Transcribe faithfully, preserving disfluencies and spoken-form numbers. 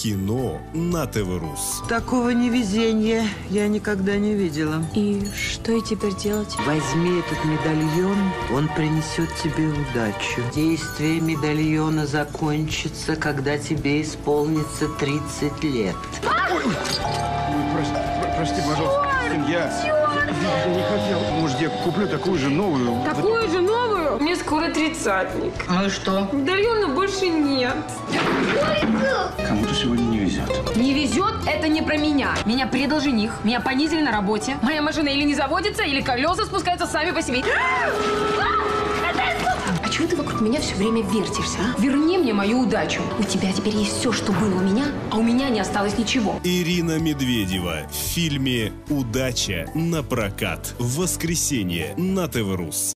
Кино на ТВ-Рус. Такого невезения я никогда не видела. И что ей теперь делать? Возьми этот медальон, он принесет тебе удачу. Действие медальона закончится, когда тебе исполнится тридцать лет. Ой, ой, прости, прости, пожалуйста, Кристин, я, я не хотел. Может, я куплю такую же новую? Такую же новую? Мне скоро тридцатник. Ну и что? Медальона больше нет. Кому-то сегодня не везет. Не везет – это не про меня. Меня предал жених, меня понизили на работе. Моя машина или не заводится, или колеса спускаются сами по себе. А чего ты вокруг меня все время вертишься, а? Верни мне мою удачу. У тебя теперь есть все, что было у меня, А у меня не осталось ничего. Ирина Медведева в фильме «Удача» на прокат в воскресенье на ТВ-Рус.